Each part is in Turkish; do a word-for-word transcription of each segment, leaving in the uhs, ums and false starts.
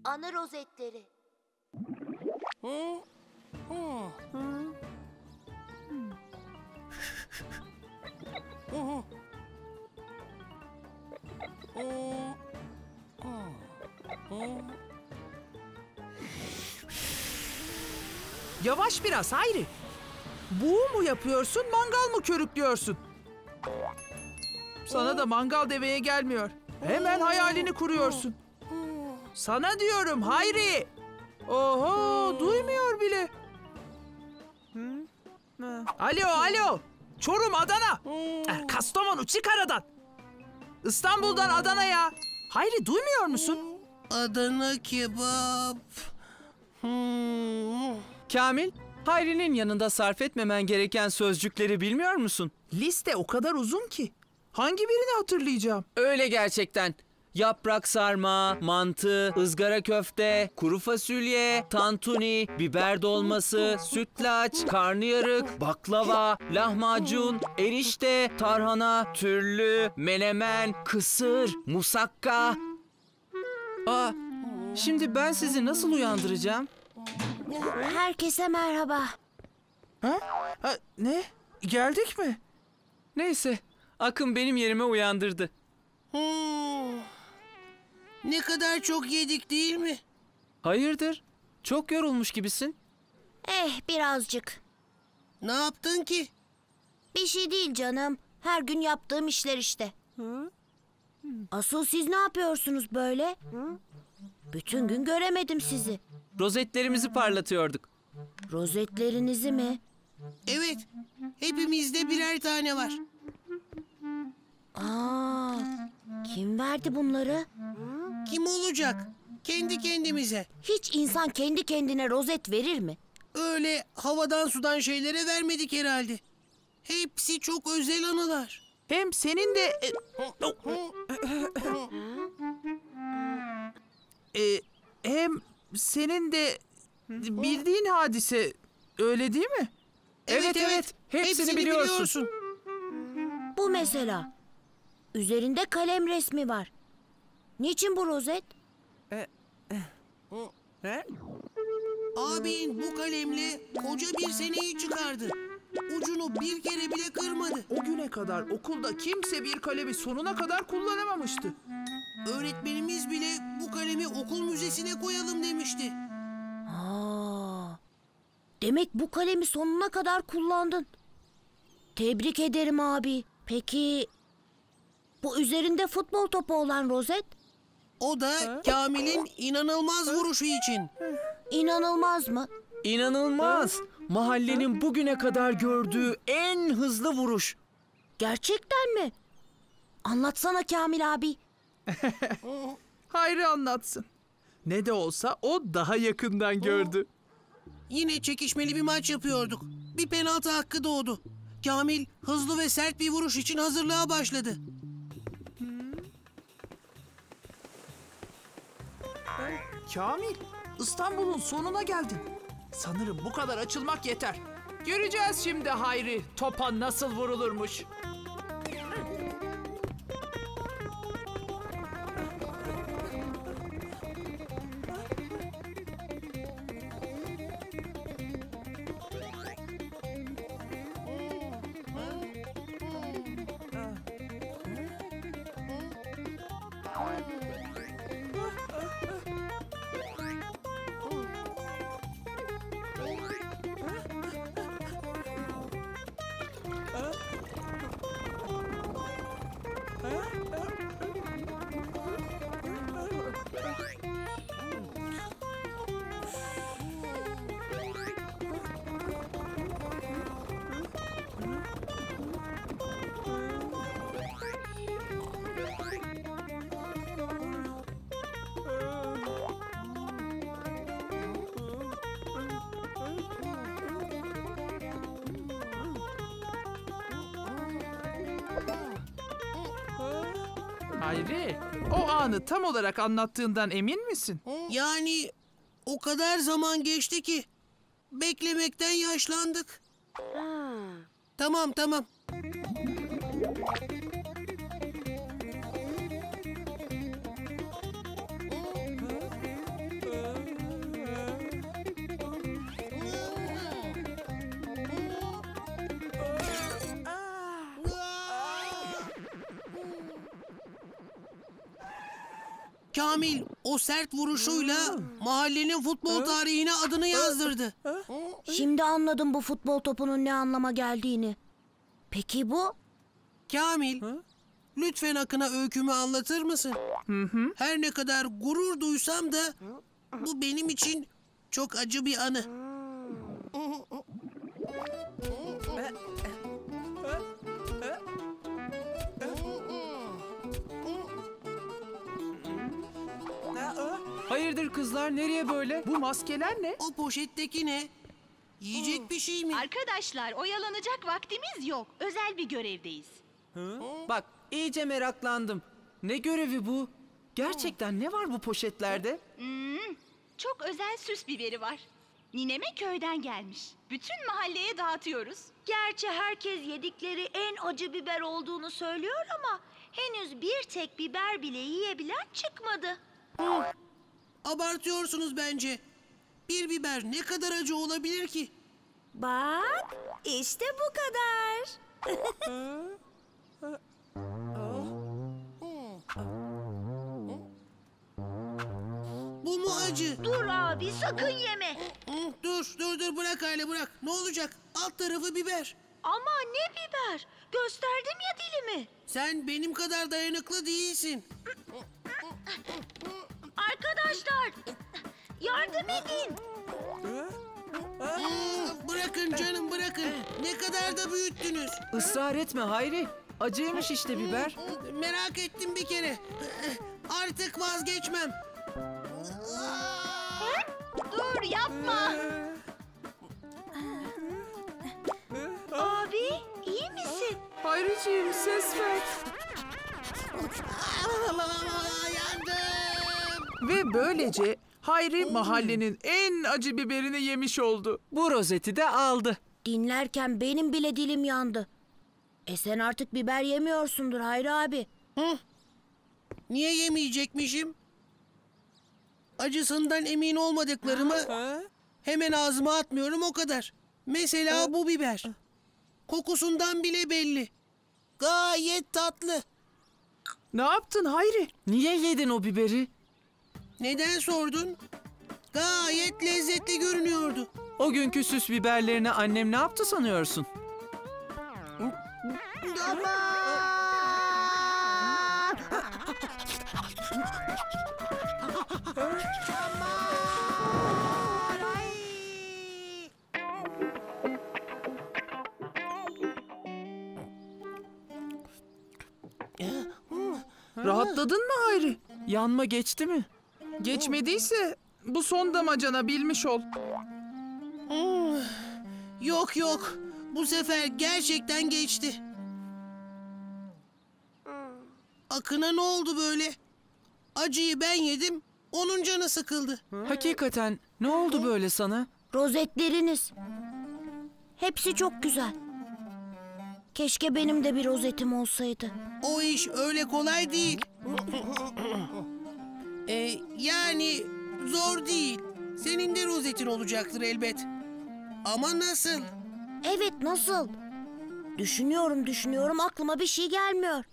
Anı rozetleri. Hı? Hı. Hı hı. Yavaş biraz Hayri. Buğu mu yapıyorsun, mangal mı körüklüyorsun? Sana da mangal deveye gelmiyor. Hemen hayalini kuruyorsun. Sana diyorum Hayri. Oho, duymuyor bile. Alo, alo. Çorum, Adana. Eh, Kastamonu, çık aradan. İstanbul'dan Adana'ya. Hayri, duymuyor musun? Adana kebap. Hmm. Kamil, Hayri'nin yanında sarf etmemen gereken sözcükleri bilmiyor musun? Liste o kadar uzun ki. Hangi birini hatırlayacağım? Öyle gerçekten. Yaprak sarma, mantı, ızgara köfte, kuru fasulye, tantuni, biber dolması, sütlaç, karnıyarık, baklava, lahmacun, erişte, tarhana, türlü, menemen, kısır, musakka. Aa, şimdi ben sizi nasıl uyandıracağım? Herkese merhaba. Ha? Ha, ne? Geldik mi? Neyse, Akın benim yerime uyandırdı. Hmm. Ne kadar çok yedik değil mi? Hayırdır? Çok yorulmuş gibisin. Eh, birazcık. Ne yaptın ki? Bir şey değil canım. Her gün yaptığım işler işte. Asıl siz ne yapıyorsunuz böyle? Bütün gün göremedim sizi. Rozetlerimizi parlatıyorduk. Rozetlerinizi mi? Evet, hepimizde birer tane var. Aa, kim verdi bunları? Kim olacak? Kendi kendimize. Hiç insan kendi kendine rozet verir mi? Öyle havadan sudan şeylere vermedik herhalde. Hepsi çok özel anılar. Hem senin de... E, e, hem senin de bildiğin hadise, öyle değil mi? Evet, evet. Hepsini biliyorsun. Bu mesela. Üzerinde kalem resmi var. Niçin bu rozet? Abin bu kalemle koca bir seneyi çıkardı. Ucunu bir kere bile kırmadı. O güne kadar okulda kimse bir kalemi sonuna kadar kullanamamıştı. Öğretmenimiz bile bu kalemi okul müzesine koyalım demişti. Aa, demek bu kalemi sonuna kadar kullandın. Tebrik ederim abi. Peki bu üzerinde futbol topu olan rozet? O da Kamil'in inanılmaz vuruşu için. İnanılmaz mı? İnanılmaz. Mahallenin bugüne kadar gördüğü en hızlı vuruş. Gerçekten mi? Anlatsana Kamil abi. Hayri anlatsın. Ne de olsa o daha yakından gördü. Yine çekişmeli bir maç yapıyorduk. Bir penaltı hakkı doğdu. Kamil hızlı ve sert bir vuruş için hazırlığa başladı. Kamil, İstanbul'un sonuna geldin. Sanırım bu kadar açılmak yeter. Göreceğiz şimdi Hayri, topa nasıl vurulurmuş. Hayri, o anı tam olarak anlattığından emin misin? Yani o kadar zaman geçti ki beklemekten yaşlandık. Tamam tamam. Kamil o sert vuruşuyla mahallenin futbol tarihine adını yazdırdı. Şimdi anladım bu futbol topunun ne anlama geldiğini. Peki bu? Kamil, lütfen Akın'a öykümü anlatır mısın? Her ne kadar gurur duysam da bu benim için çok acı bir anı. Hayırdır kızlar, nereye böyle? Bu maskeler ne? O poşetteki ne? Yiyecek bir şey mi? Arkadaşlar oyalanacak vaktimiz yok. Özel bir görevdeyiz. Bak, iyice meraklandım. Ne görevi bu? Gerçekten ne var bu poşetlerde? Çok özel süs biberi var. Nineme köyden gelmiş. Bütün mahalleye dağıtıyoruz. Gerçi herkes yedikleri en acı biber olduğunu söylüyor ama henüz bir tek biber bile yiyebilen çıkmadı. Abartıyorsunuz bence. Bir biber ne kadar acı olabilir ki? Bak, işte bu kadar. Bu mu acı? Dur abi, sakın yeme. Hı, dur, dur, dur bırak Hale bırak. Ne olacak? Alt tarafı biber. Ama ne biber? Gösterdim ya dilimi. Sen benim kadar dayanıklı değilsin. Arkadaşlar, yardım edin. Hı, bırakın canım bırakın. Ne kadar da büyüttünüz. Israr etme Hayri. Acıymış işte biber. Merak ettim bir kere. Artık vazgeçmem. Dur yapma. Abi, iyi misin? Hayriciğim ses ver. Yandım. Ve böylece Hayri mahallenin en acı biberini yemiş oldu. Bu rozeti de aldı. Dinlerken benim bile dilim yandı. E sen artık biber yemiyorsundur Hayri abi. Hı? Niye yemeyecekmişim? Acısından emin olmadıklarımı hemen ağzıma atmıyorum o kadar. Mesela bu biber. Kokusundan bile belli. Gayet tatlı. Ne yaptın Hayri? Niye yedin o biberi? Neden sordun? Gayet lezzetli görünüyordu. O günkü süs biberlerine annem ne yaptı sanıyorsun? Rahatladın mı Hayri? Yanma geçti mi? Geçmediyse bu son damacana bilmiş ol. Yok yok. Bu sefer gerçekten geçti. Akın'a ne oldu böyle? Acıyı ben yedim, onun canı sıkıldı. Hakikaten ne oldu böyle sana? Rozetleriniz. Hepsi çok güzel. Keşke benim de bir rozetim olsaydı. O iş öyle kolay değil. Ee, yani zor değil. Senin de rozetin olacaktır elbet. Ama nasıl? Evet, nasıl? Düşünüyorum düşünüyorum aklıma bir şey gelmiyor.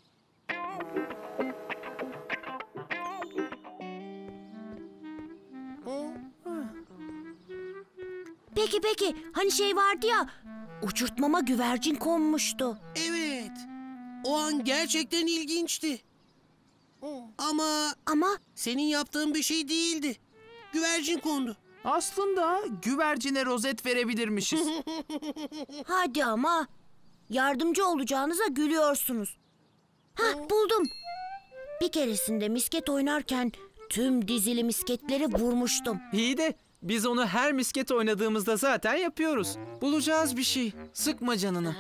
Peki peki, hani şey vardı ya, uçurtmama güvercin konmuştu. Evet. O an gerçekten ilginçti. Ama Ama senin yaptığın bir şey değildi. Güvercin kondu. Aslında güvercine rozet verebilirmişiz. hadi ama, yardımcı olacağınıza gülüyorsunuz. Hah, buldum. Bir keresinde misket oynarken tüm dizili misketleri vurmuştum. İyi de biz onu her misket oynadığımızda zaten yapıyoruz. Bulacağız bir şey. Sıkma canını.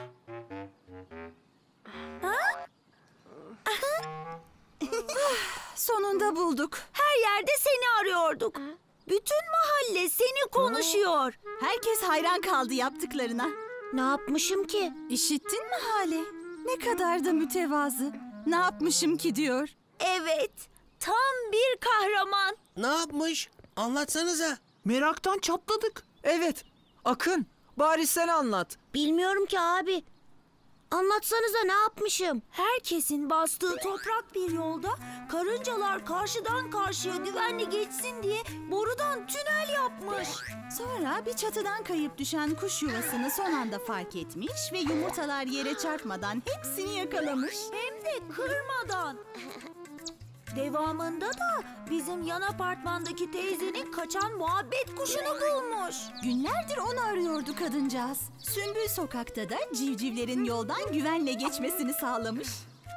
Sonunda bulduk. Her yerde seni arıyorduk. Bütün mahalle seni konuşuyor. Herkes hayran kaldı yaptıklarına. Ne yapmışım ki? İşittin mi Hale? Ne kadar da mütevazı. Ne yapmışım ki diyor. Evet, tam bir kahraman. Ne yapmış? Anlatsanıza. Meraktan çatladık. Evet. Akın, bari sen anlat. Bilmiyorum ki abi. Anlatsanıza ne yapmışım? Herkesin bastığı toprak bir yolda karıncalar karşıdan karşıya güvenli geçsin diye borudan tünel yapmış. Sonra bir çatıdan kayıp düşen kuş yuvasını son anda fark etmiş ve yumurtalar yere çarpmadan hepsini yakalamış. Hem de kırmadan. Devamında da bizim yan apartmandaki teyzenin kaçan muhabbet kuşunu bulmuş. Günlerdir onu arıyordu kadıncağız. Sümbül sokakta da civcivlerin yoldan güvenle geçmesini sağlamış.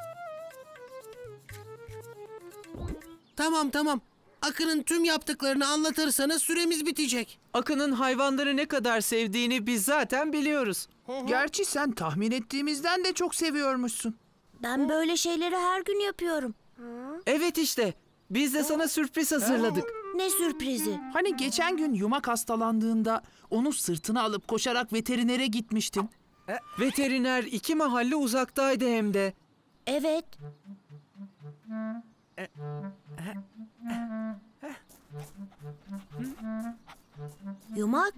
Tamam tamam. Akın'ın tüm yaptıklarını anlatırsanız süremiz bitecek. Akın'ın hayvanları ne kadar sevdiğini biz zaten biliyoruz. Gerçi sen tahmin ettiğimizden de çok seviyormuşsun. Ben böyle şeyleri her gün yapıyorum. Evet işte. Biz de sana sürpriz hazırladık. Ne sürprizi? Hani geçen gün yumak hastalandığında onu sırtına alıp koşarak veterinere gitmiştin. Veteriner iki mahalle uzaktaydı hem de. Evet. Yumak.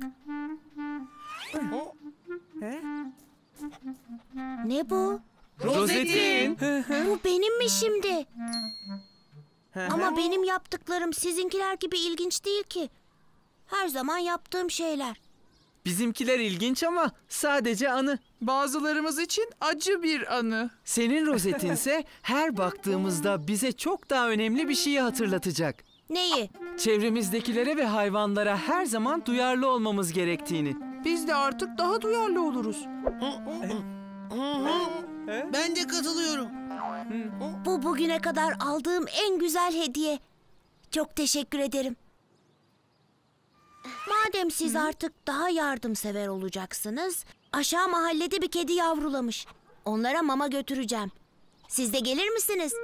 Ne bu? Rozetin. Bu benim mi şimdi? Ama benim yaptıklarım sizinkiler gibi ilginç değil ki. Her zaman yaptığım şeyler. Bizimkiler ilginç ama sadece anı. Bazılarımız için acı bir anı. Senin rozetinse her baktığımızda bize çok daha önemli bir şeyi hatırlatacak. Neyi? Çevremizdekilere ve hayvanlara her zaman duyarlı olmamız gerektiğini. Biz de artık daha duyarlı oluruz. Ben de katılıyorum. Bu bugüne kadar aldığım en güzel hediye. Çok teşekkür ederim. Madem siz artık daha yardımsever olacaksınız, aşağı mahallede bir kedi yavrulamış. Onlara mama götüreceğim. Siz de gelir misiniz?